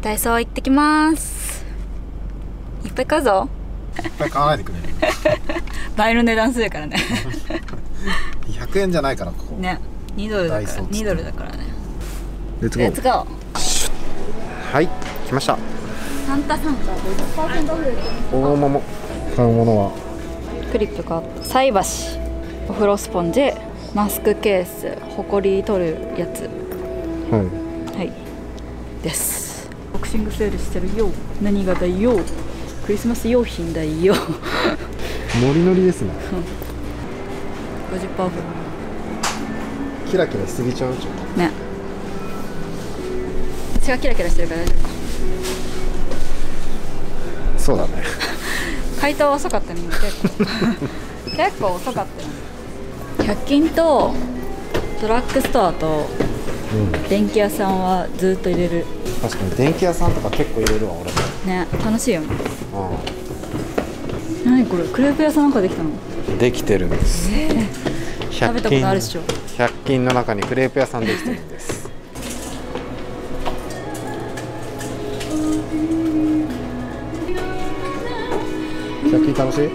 ダイソー行ってきます。いっぱい買うぞ。 いっぱい買わないでくれる倍の値段するからね 100円じゃないからここね、2ドルだから2ドルだからね。 レッツレッツゴー。 はい来ました。 サンタ50%オフです。 大桃買うものはクリップ買った、菜箸、お風呂スポンジ、マスクケース、ほこり取るやつ、はいです。ボクシングセールしてるよ。何がだよ、クリスマス用品だよノリノリですね 50%オフ。 キラキラしすぎちゃうじゃんね、私がキラキラしてるから大丈夫か。 そうだね回答遅かったね今結構結構遅かったよ。100均とドラッグストアと電気屋さんはずっと入れる。 確かに電気屋さんとか結構入れるわ俺ね、楽しいよね。何これ、クレープ屋さんなんかできたの？ できてるんです、 食べたことあるでしょ。 100均の中にクレープ屋さんできてるんです100均楽しい？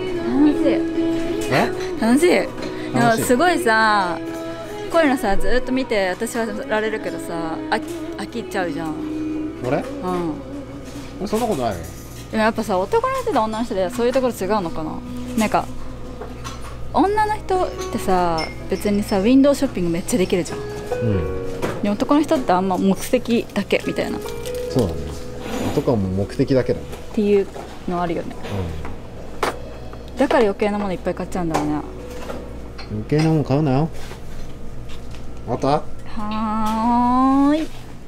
楽しい。でも楽しいすごいさ、こういうのさずっと見て私はられるけどさ、飽きちゃうじゃん。 俺？ うん。 俺そんなことないよ。 でもやっぱさ、男の人と女の人でそういうところ違うのかな。なんか女の人ってさ別にさウィンドウショッピングめっちゃできるじゃん。で男の人ってあんま目的だけみたいな。 そうだね。男はもう目的だけだね。 っていうのあるよね。だから余計なものいっぱい買っちゃうんだろうね。 余計なもの買うなよ。また？ はーい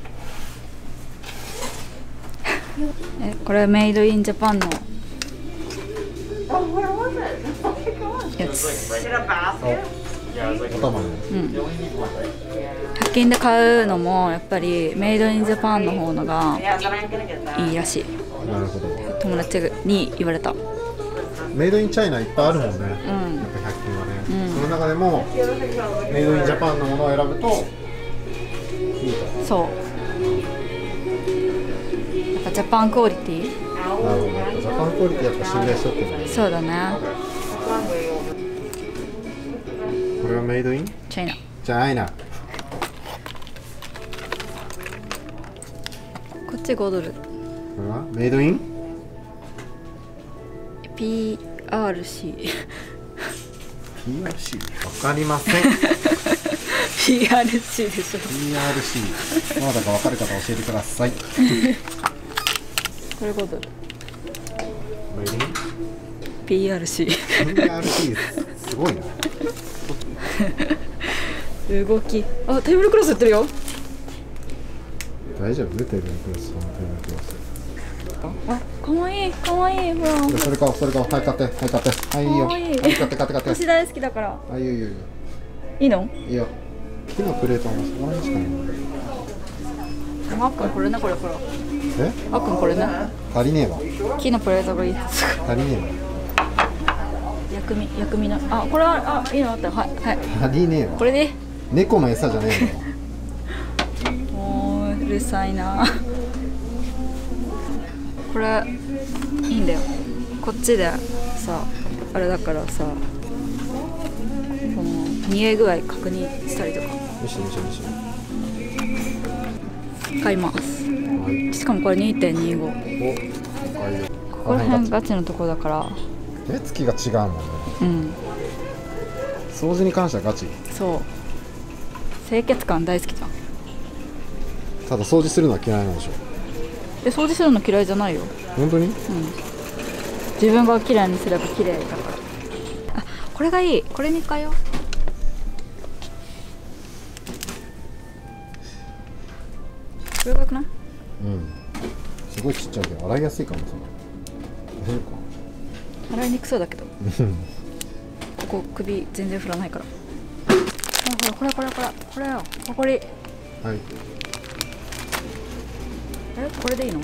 これメイドインジャパンのやつ。 頭ね。 100均で買うのもやっぱりメイドインジャパンの方のがいいらしい。 なるほど。 友達に言われた。 メイドインチャイナいっぱいあるもんね。やっぱ100均はね。その中でもメイドインジャパンのものを選ぶといいと。 そう。やっぱジャパンクオリティ。 なるほど。ジャパンクオリティやっぱ信頼しとってるね。 そうだね。 これはメイドイン？ チャイナ。 チャイナ。 こっち5ドル。 これはメイドイン？ PRC PRC？ わかりません PRC でしょ。 PRC どなたかわかる方教えてくださいこれ5ドル。 メイドイン？ PRC PRC すごいな動き。あ、テーブルクロスやってるよ。 大丈夫？テーブルクロス、テーブルクロス。 あ、かわいい、かわいい。ほら。 それか、はい、買って、はい、買って。はい、いいよ。はい、買って。 私大好きだから。 はい、いいよ。 いいの？ いいよ。木のプレートもそこら辺しかない。 あっくんこれね、これ。 え？ あっくんこれね。 足りねえわ。 木のプレートがいいです。 足りね薬味の。あ、これは、いいのあったよ。はい。 えわ。足りねえわ。 これで。 猫の餌じゃねえの。 もううるさいな。これいいんだよ。こっちでさ、あれだからさ、この煮え具合確認したりとか。 よし。 買います。 はい。 しかもこれ 2.25。 お、赤色。 ここら辺ガチのとこだから。 手つきが違うもんね。 うん。 掃除に関してはガチ。 そう。清潔感大好きじゃん。 ただ掃除するのは嫌いなんでしょ。 掃除するの嫌いじゃないよ。 本当に？ 自分が綺麗にすれば綺麗だから。あ、これがいい。これに変えよう。これがよくない？ すごいちっちゃいけど洗いやすいかも。それ大丈夫か？ 洗いにくそうだけど。ここ首全然振らないから。これよ。ほこり。 はい。 これでいいの？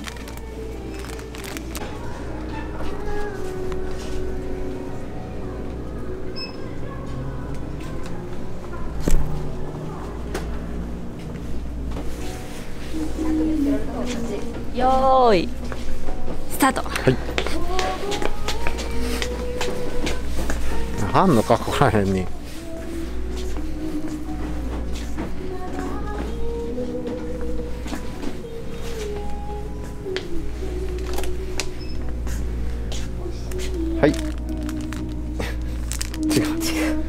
よーいスタート。 はい。あんのかここら辺に。はい。違う。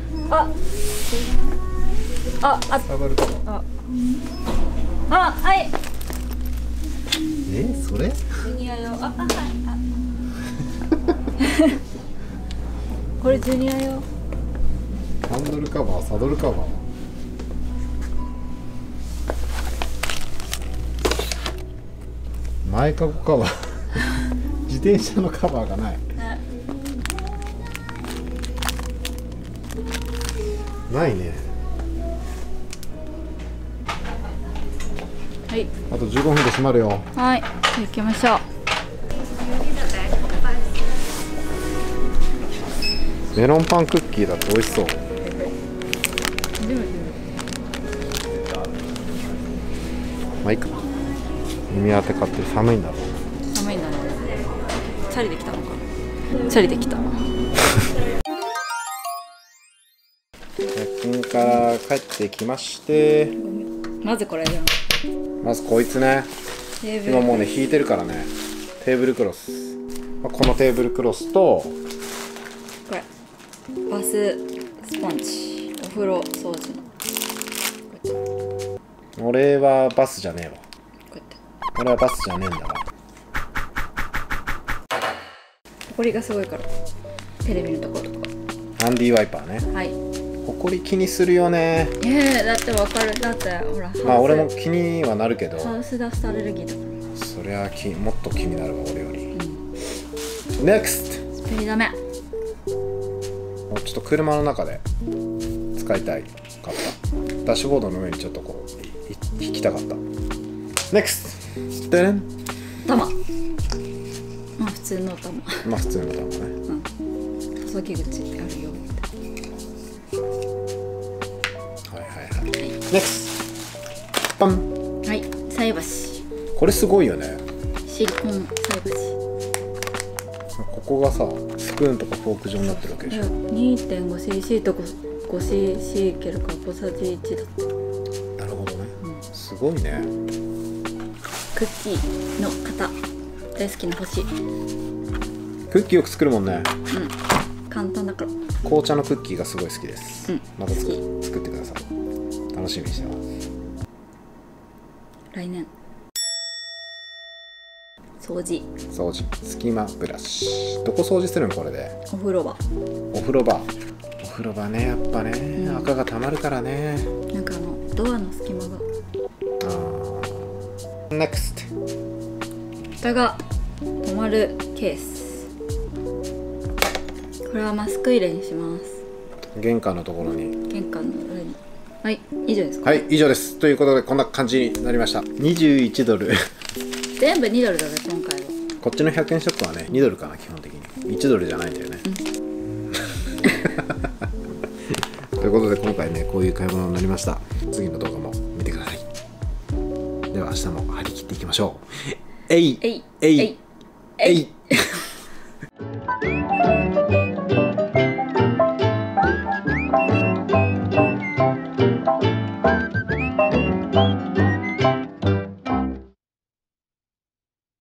触るかも。 はい。 それ？ ジュニア用。はい。これジュニア用。 ハンドルカバー、サドルカバー。前かごカバー。自転車のカバーがない。ないね。 はい。 あと15分で閉まるよ。 はい。行きましょう。 メロンパンクッキーだと美味しそう。まあいいか。耳当て買って寒いんだろう。 寒いんだろう。チャリできたのか。チャリできた。 夜勤から帰ってきまして、 まずこれじゃん。 まずこいつね。今もうね引いてるからね。テーブルクロス。このテーブルクロスとこれバススポンジ、お風呂掃除の。 俺はバスじゃねえわ。 こうやって俺はバスじゃねえんだわ。 ほこりがすごいからテレビのところとか。 ハンディワイパーね。 はい。 ほこり気にするよね。 だってわかる。だってほら、 まあ俺も気にはなるけど、 ハウスダストアレルギーだから。 そりゃもっと気になるわ俺より。NEXT。 スピード目。 もうちょっと車の中で使いたいかった。ダッシュボードの上にちょっとこう引きたかった。NEXT。でね。 玉。まあ普通の玉。 まあ普通の玉ね。 注ぎ口あるよ。 はいはいはい。NEXT。パン。 はい。菜箸。 これすごいよね。 シリコン菜箸。 ここがさ、スプーンとかフォーク状になってるわけでしょ。 2.5cc と 5cc いけるから小さじ1だった。 なるほどね。すごいね。 クッキーの型大好きな星。 クッキーよく作るもんね。 簡単だから。 紅茶のクッキーがすごい好きです。また作ってください。楽しみにしてます。 来年。掃除。 隙間ブラシ。どこ掃除するのこれで？ お風呂場。 お風呂場ね、やっぱね、赤がたまるからね。 なんかドアの隙間が。 NEXT。 蓋が止まるケース。これはマスク入れにします。 玄関のところに。 玄関の上に。はい、以上ですか？ はい、以上です。ということでこんな感じになりました。21ドル。 全部2ドルだね今回は。 こっちの100円ショップはね2ドルかな基本的に。1ドルじゃないんだよね。ということで今回ねこういう買い物になりました。次の動画も見てください。では明日も張り切っていきましょう。えい。